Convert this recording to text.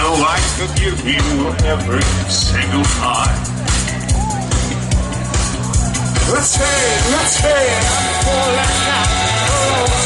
know I could give you every single time. Let's say, for last night.